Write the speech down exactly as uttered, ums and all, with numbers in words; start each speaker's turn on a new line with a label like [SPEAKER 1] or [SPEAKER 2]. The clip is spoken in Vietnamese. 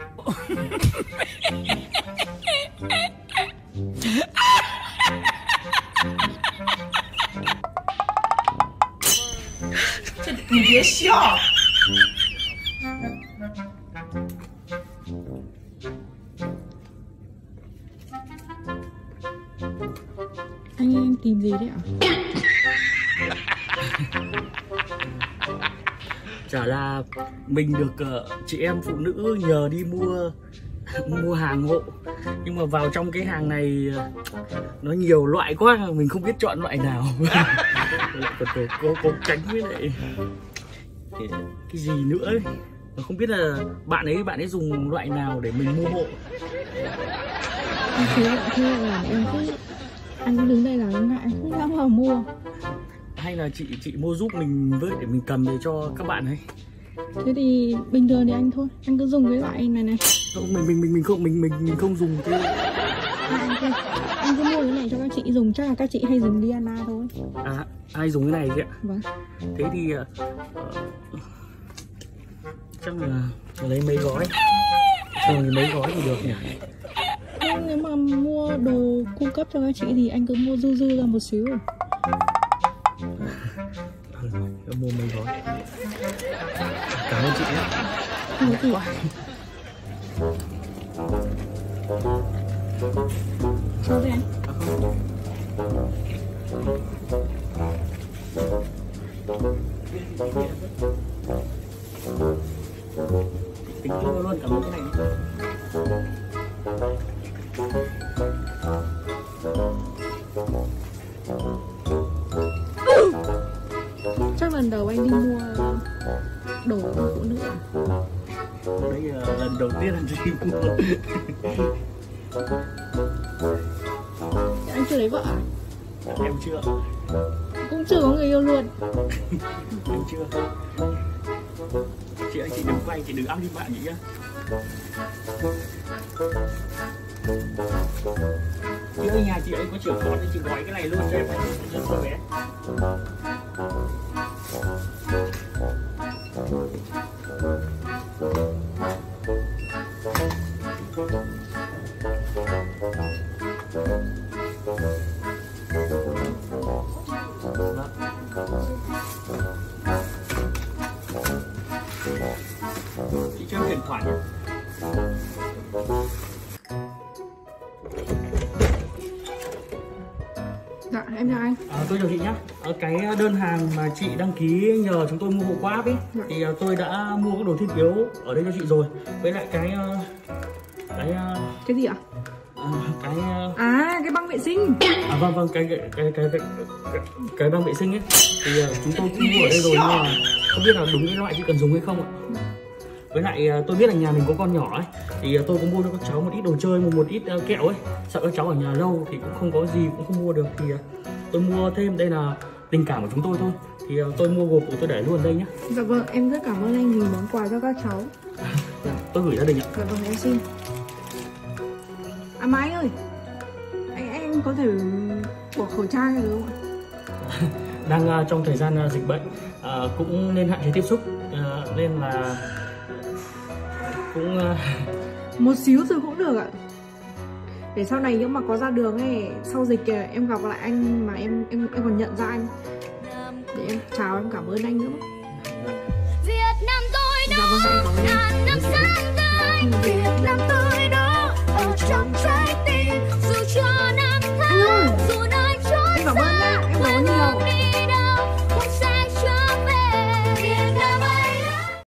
[SPEAKER 1] 你别笑。
[SPEAKER 2] Anh anh tìm gì đấy ạ?
[SPEAKER 3] Chả là mình được uh, chị em phụ nữ nhờ đi mua mua hàng hộ, nhưng mà vào trong cái hàng này nó nhiều loại quá, mình không biết chọn loại nào. Lại còn có, có, có cánh với lại cái, cái gì nữa ấy. Mà không biết là bạn ấy bạn ấy dùng loại nào để mình mua hộ.
[SPEAKER 2] Anh thấy bạn thế là em cứ anh cứ đứng đây là em ngại, em không dám vào mua.
[SPEAKER 3] Hay là chị chị mua giúp mình với để mình cầm về cho các bạn ấy.
[SPEAKER 2] Thế thì bình thường thì anh thôi, anh cứ dùng cái loại này này.
[SPEAKER 3] Mình mình mình mình không mình mình mình không dùng cái.
[SPEAKER 2] À, anh, thôi. Anh cứ mua cái này cho các chị dùng, chắc là các chị hay dùng Diana thôi.
[SPEAKER 3] À, ai dùng cái này vậy ạ?
[SPEAKER 2] Vâng.
[SPEAKER 3] Thế thì uh, chắc là lấy mấy gói. Rồi mấy gói thì được nhỉ?
[SPEAKER 2] Nhưng nếu mà mua đồ cung cấp cho các chị thì anh cứ mua dư dư ra một xíu.
[SPEAKER 3] Em mua mấy gói. Cảm ơn chị nhé.
[SPEAKER 2] Không có gì. Cho về anh.
[SPEAKER 3] Tính luôn luôn cảm ơn cái này.
[SPEAKER 2] Chắc lần đầu anh đi mua đồ của phụ nữ à?
[SPEAKER 3] Đấy là lần đầu tiên anh đi mua.
[SPEAKER 2] Anh chưa lấy vợ à?
[SPEAKER 3] Em chưa.
[SPEAKER 2] Cũng chưa có người yêu luôn.
[SPEAKER 3] Em chưa. Chị ơi, chị đừng quay, chị đừng up đi bạn chị nhá. Chị ơi, nhà chị ấy có chiều con thì chị gọi cái này luôn cho em ấy, cho cô bé. Chị cho em chuyển khoản nhé.
[SPEAKER 2] Dạ, em chào anh.
[SPEAKER 3] À, tôi chào chị nhé. À, cái đơn hàng mà chị đăng ký nhờ chúng tôi mua hộ qua app ấy, dạ. Thì uh, tôi đã mua các đồ thiết yếu ở đây cho chị rồi. Với lại cái uh, cái uh,
[SPEAKER 2] cái gì ạ?
[SPEAKER 3] À, cái uh...
[SPEAKER 2] à cái băng vệ sinh.
[SPEAKER 3] À vâng vâng cái cái cái cái cái, cái, cái băng vệ sinh ấy thì uh, chúng tôi cũng mua ở đây rồi, nhưng mà không biết là đúng cái loại chị cần dùng hay không ạ. Với lại uh, tôi biết là nhà mình có con nhỏ ấy, thì uh, tôi cũng mua cho các cháu một ít đồ chơi, một một ít uh, kẹo ấy. Sợ các cháu ở nhà lâu thì cũng không có gì, cũng không mua được, thì uh, tôi mua thêm. Đây là tình cảm của chúng tôi thôi, thì uh, tôi mua gộp của tôi để luôn đây nhé.
[SPEAKER 2] Dạ vâng, em rất cảm ơn anh vì món quà cho các cháu.
[SPEAKER 3] Dạ, tôi gửi gia đình ạ.
[SPEAKER 2] Dạ vâng, em xin. À Mai ơi, anh anh có thể bỏ khẩu trang được không ạ?
[SPEAKER 3] Đang uh, trong thời gian uh, dịch bệnh, uh, cũng nên hạn chế tiếp xúc, uh, nên là cũng uh...
[SPEAKER 2] một xíu thôi cũng được ạ. Để sau này nếu mà có ra đường ấy, sau dịch em gặp lại anh mà em em em còn nhận ra anh, để em chào, em cảm ơn anh nữa.
[SPEAKER 4] Việt Nam tôi đó,
[SPEAKER 2] dạ vâng, em cảm ơn anh.
[SPEAKER 4] ngàn năm sáng tươi, Việt Nam tôi đó ở trong